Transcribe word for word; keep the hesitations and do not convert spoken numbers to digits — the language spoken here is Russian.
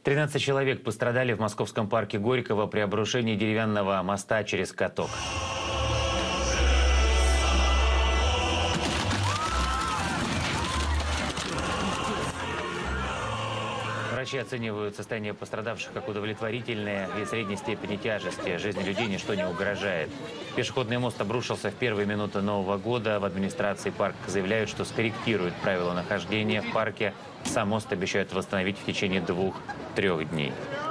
тринадцать человек пострадали в московском парке Горького при обрушении деревянного моста через каток. Врачи оценивают состояние пострадавших как удовлетворительное и средней степени тяжести. Жизни людей ничто не угрожает. Пешеходный мост обрушился в первые минуты Нового года. В администрации парка заявляют, что скорректируют правила нахождения в парке. Сам мост обещают восстановить в течение двух-трех дней.